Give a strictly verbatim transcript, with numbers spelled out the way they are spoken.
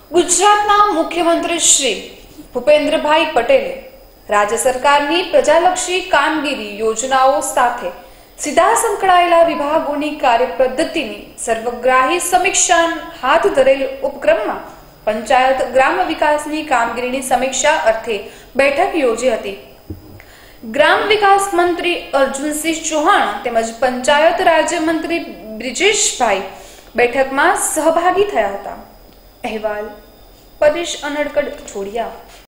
ગુજરાતના મુખ્યમંત્રી શ્રી ભૂપેન્દ્રભાઈ પટેલે રાજ્ય સરકારની પ્રજાલક્ષી કામગીરી યોજનાઓ સાથે સીધા સંકળાયેલા વિભાગોની કાર્યપદ્ધતિની સર્વગ્રાહી સમીક્ષા હાથ ધરેલ ઉપક્રમમાં પંચાયત ગ્રામ વિકાસની કામગીરીની સમીક્ષા અર્થે બેઠક યોજી હતી। ગ્રામ વિકાસ મંત્રી અર્જુનસિંહ ચૌહાણ તેમજ પંચાયત રાજ્ય મંત્રી બ્રિજેશભાઈ બેઠકમાં સહભાગી થયા હતા। અહેવાલ પરેશ અનડકડ છોડિયા।